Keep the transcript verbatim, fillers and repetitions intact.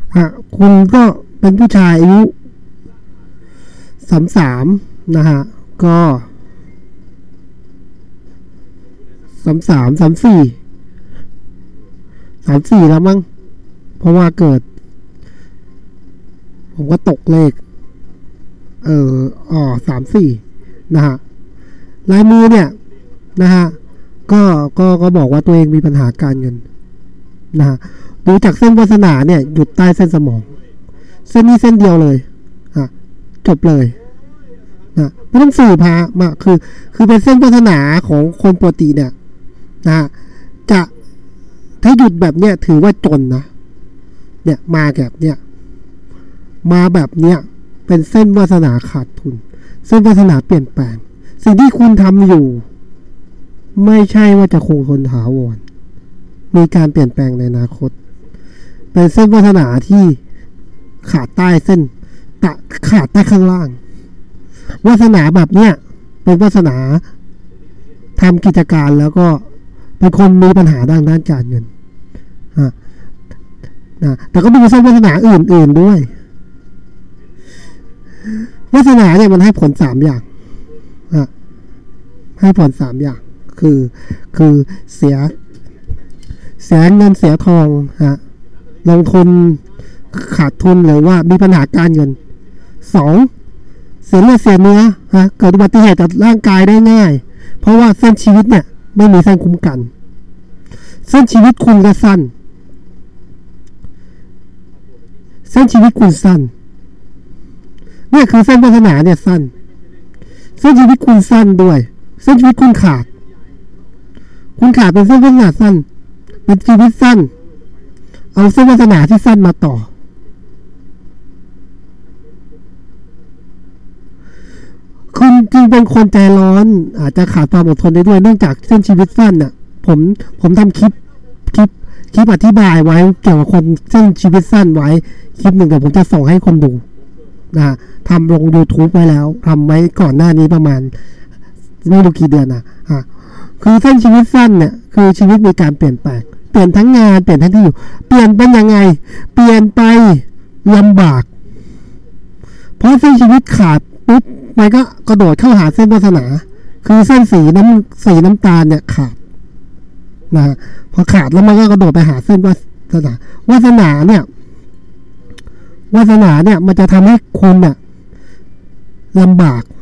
อ่ะคุณก็เป็นผู้ชายอายุสามสามนะฮะก็สามสามสามสี่สามสี่แล้วมั้งเพราะว่าเกิดผมก็ตกเลขเอออ๋อสามสี่นะฮะลายมือเนี่ยนะฮะก็ก็ก็บอกว่าตัวเองมีปัญหาการเงินนะฮะดูจากเส้นวาสนาเนี่ยหยุดใต้เส้นสมองเส้นนี้เส้นเดียวเลยอ่ะจบเลยนะไม่ต้องสื่อพามาคือคือเป็นเส้นวาสนาของคนปกติเนี่ยนะฮะจะถ้าหยุดแบบเนี้ยถือว่าจนนะเนี่ยมาแบบเนี้ยมาแบบเนี้ยเป็นเส้นวาสนาขาดทุนเส้นวาสนาเปลี่ยนแปลงสิ่งที่คุณทำอยู่ไม่ใช่ว่าจะคงทนถาวรมีการเปลี่ยนแปลงในอนาคตเป็นเส้นวาสนาที่ขาดใต้เส้นตะขาดใต้ข้างล่างวาสนาแบบเนี้ยเป็นวาสนาทำกิจการแล้วก็เป็นคนมีปัญหาด้านด้านการเงินอ่ะนะแต่ก็มีเส้นวาสนาอื่นๆด้วยวาสนาเนี่ยมันให้ผลสามอย่างอ่ะให้ผลสามอย่างคือคือเสียเสียเงินเสียทองฮะลงทุนขาดทุนหรือว่ามีปัญหาการเงินสองเสียเลือดเสียเนื้อฮะเกิดอุบัติเหตุกับร่างกายได้ง่ายเพราะว่าเส้นชีวิตเนี่ยไม่มีเส้นคุ้มกันเส้นชีวิตคุณก็สั้นเส้นชีวิตคุณสั้นเนี่ยคือเส้นวาสนาเนี่ยสั้นเส้นชีวิตคุณสั้นด้วยเส้นชีวิตคุณขาดคุณขาดเป็นเส้นวาสนาสั้นเป็นชีวิตสั้นเอาเส้นวาสนาที่สั้นมาต่อคุณจริงเป็นคนใจร้อนอาจจะขาดความอดทนได้ด้วยเนื่องจากเส้นชีวิตสั้นน่ะผมผมทำคลิปคลิปคลิปอธิบายไว้เกี่ยวกับคนเส้นชีวิตสั้นไว้คลิปหนึ่งเดี๋ยวผมจะส่งให้คนดูนะทำลง YouTube ไว้แล้วทำไว้ก่อนหน้านี้ประมาณไม่รู้กี่เดือนนะฮะคือเส้นชีวิตสั้นเนี่ยคือชีวิตมีการเปลี่ยนแปลงเปลี่ยนทั้งงานเปลี่ยนทั้งที่อยู่เปลี่ยนเป็นยังไงเปลี่ยนไปลำบากเพราะเส้นชีวิตขาดปุ๊บมันก็กระโดดเข้าหาเส้นวาสนาคือเส้นสีน้ำสีน้ำตาลเนี่ยขาดนะพอขาดแล้วมันก็กระโดดไปหาเส้นวาสนาวาสนาเนี่ยวาสนาเนี่ยมันจะทำให้คุณเนี่ยลำบาก